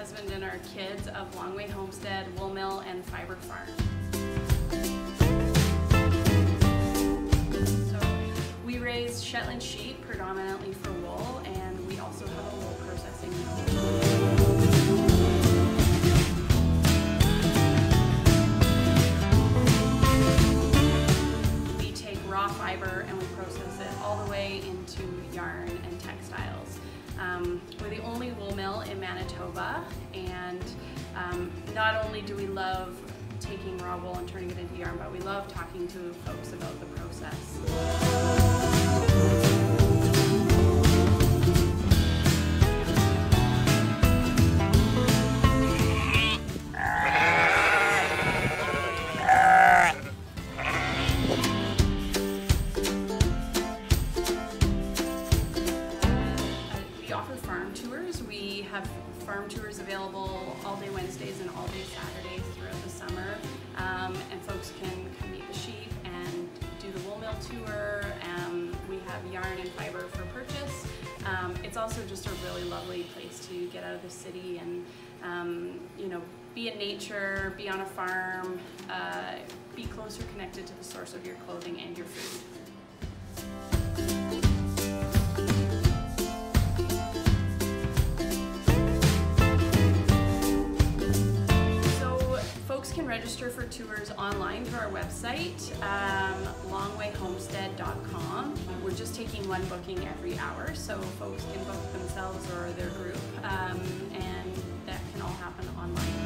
husband and our kids of Way Homestead, wool mill, and fibre farm. So we raise Shetland sheep predominantly for wool, and we also have a wool processing mill. Fiber, and we process it all the way into yarn and textiles. We're the only wool mill in Manitoba, and not only do we love taking raw wool and turning it into yarn, but we love talking to folks about the process. We have farm tours available all day Wednesdays and all day Saturdays throughout the summer, and folks can come meet the sheep and do the wool mill tour. We have yarn and fiber for purchase. It's also just a really lovely place to get out of the city and you know, be in nature, be on a farm, be closer connected to the source of your clothing and your food. Can register for tours online through our website, longwayhomestead.com. We're just taking one booking every hour, so folks can book themselves or their group, and that can all happen online.